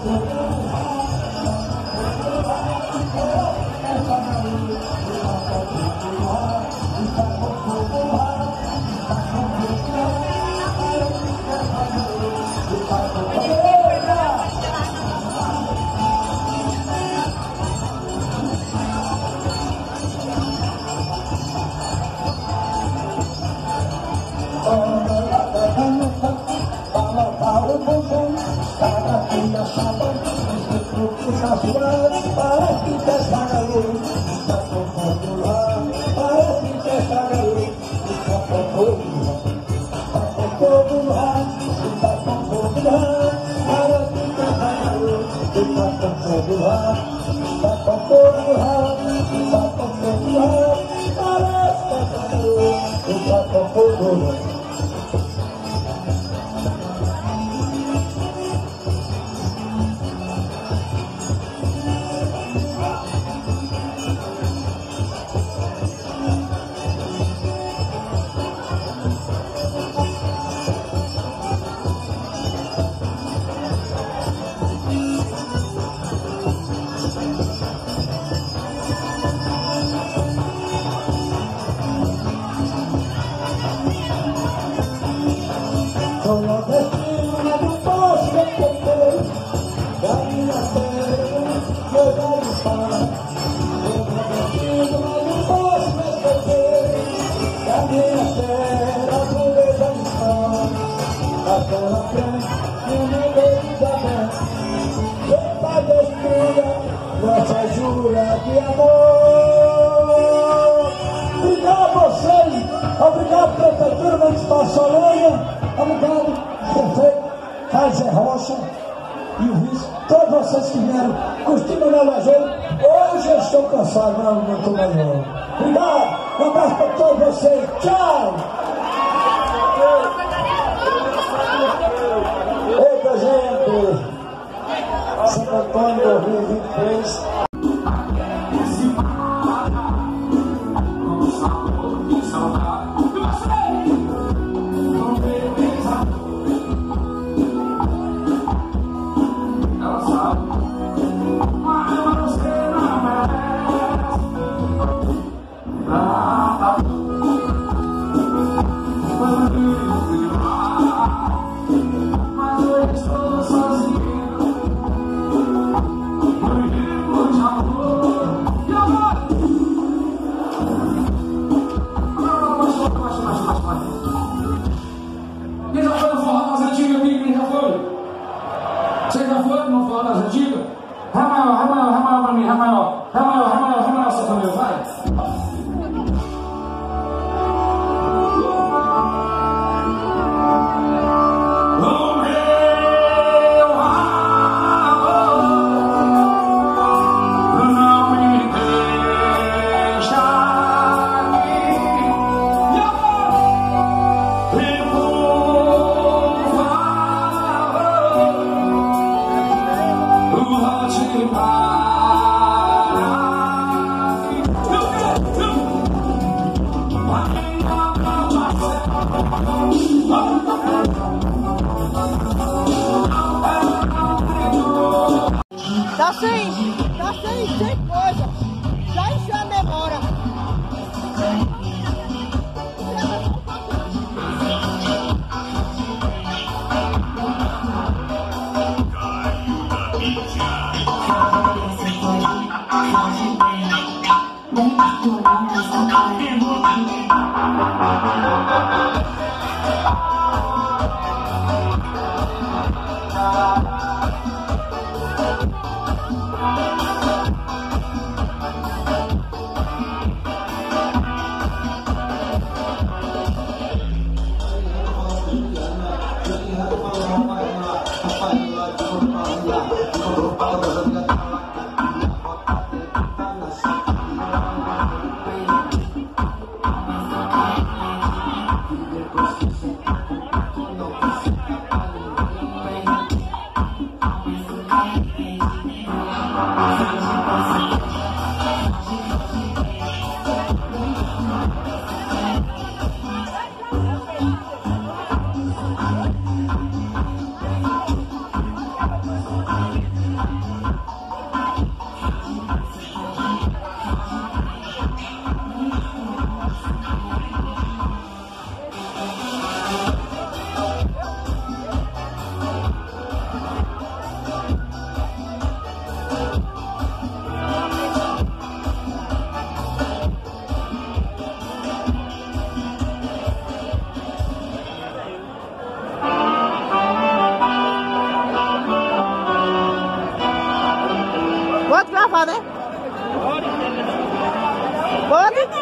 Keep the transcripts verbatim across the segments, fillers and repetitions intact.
Nossa jura de amor. Obrigado a vocês, obrigado Prefeitura Municipal Solânea, obrigado Prefeito Kaiser Rocha e o Vice, todos vocês que vieram curtir meu lajeiro. Hoje eu estou cansado, não, não estou melhor. Obrigado, um abraço para todos vocês, tchau! Eita, gente! Santo Antônio dois mil e vinte e três. Vocês já foram no forró das antigas? Ré maior, ré maior, ré maior pra mim, ré maior. Ré maior, ré maior, ré maior, só pra mim, vai. Tá sem, tá sem, sem coisa, já encheu a memória. gravar, né? Pode? Pode?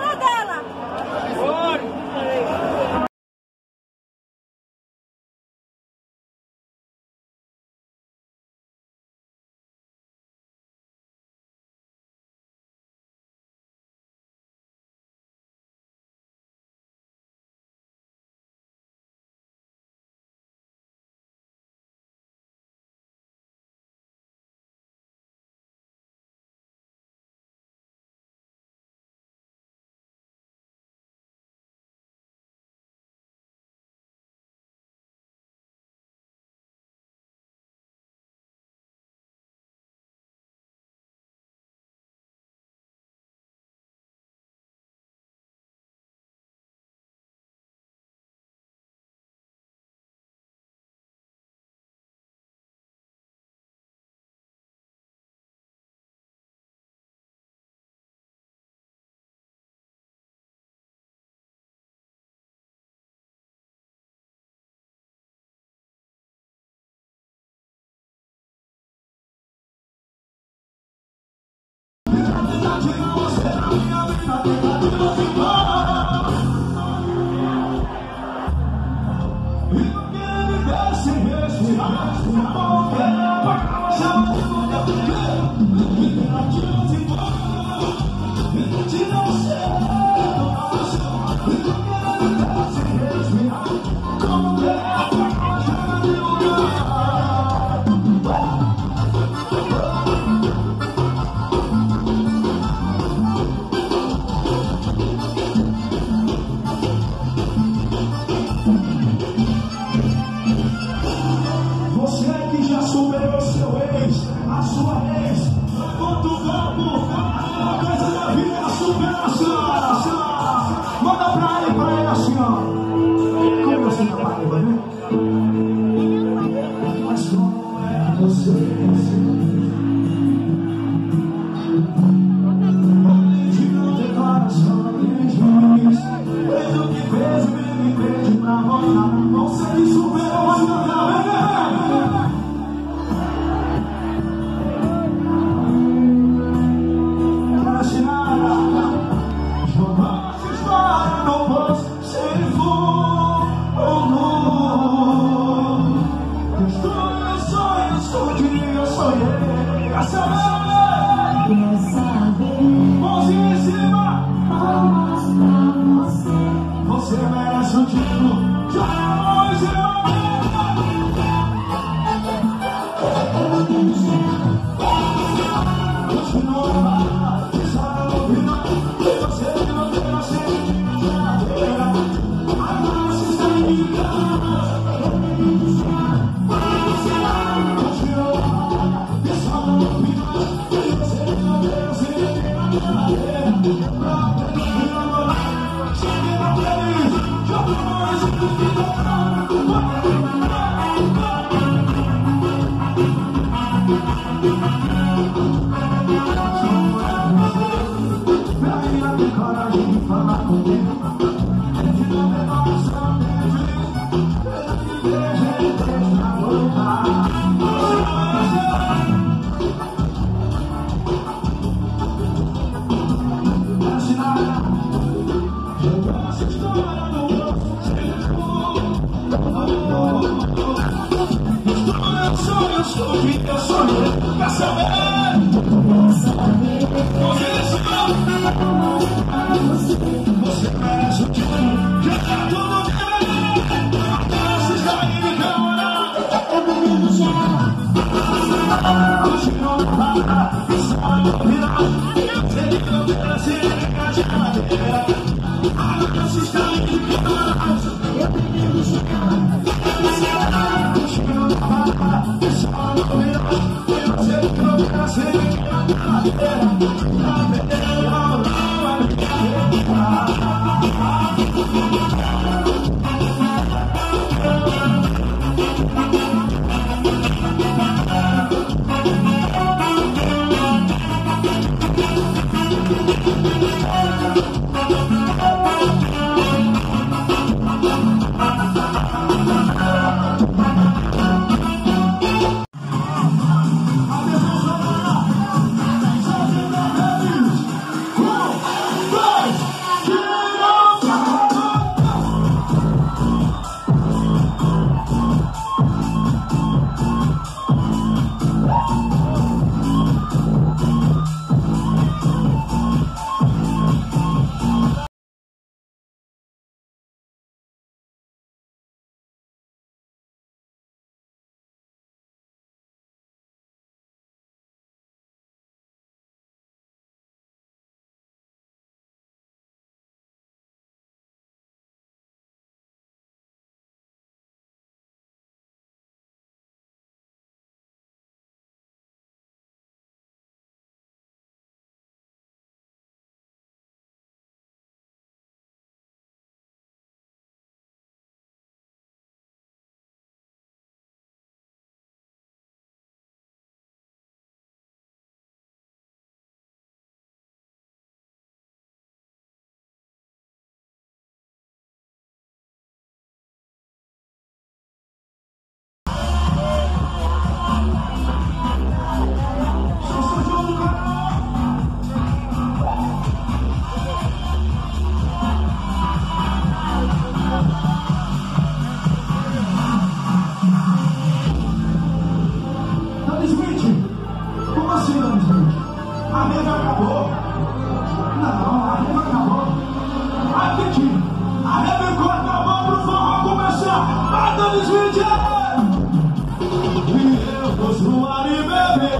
Vamos fumar e beber.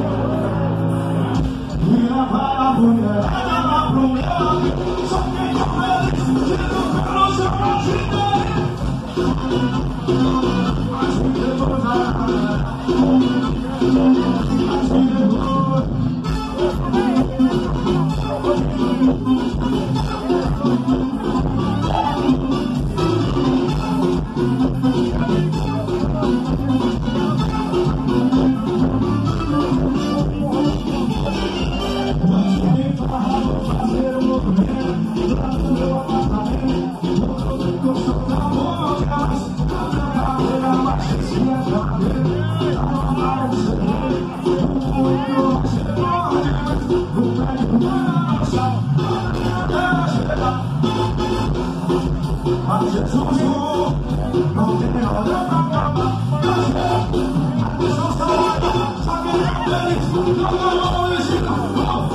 E levar a mulherada pro meu amigo. Só quem tá feliz, tendo pelo seu brasileiro. Assim depois a assim depois. Fazer um movimento lá no meu apartamento. Vou encostar a boca, a cadeira baixa e se acabar. Não vai ser muito, você pode. O prédio vai passar até chegar. Mas Jesus não tem hora pra acabar. A pessoa está lá, sabe que é feliz. Não, não, não, não,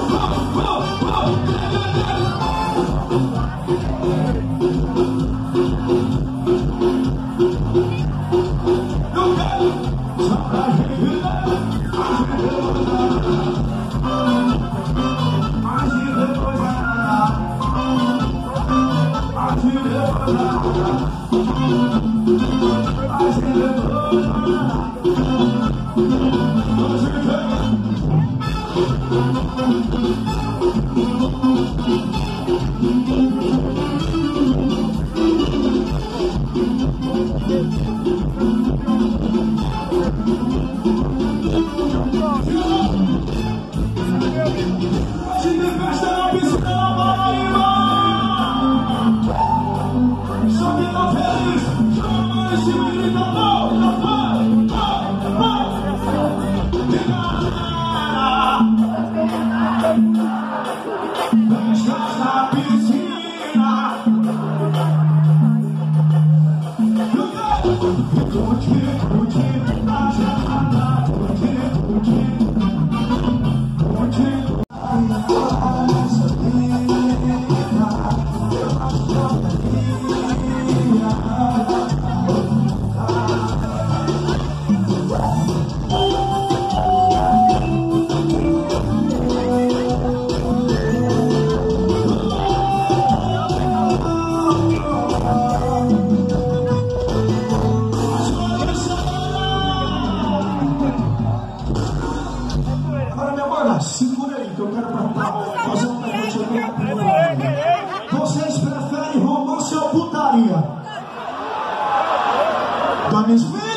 segura aí que eu quero perguntar, fazer uma pergunta. Vocês preferem romance ou putaria? Da mesma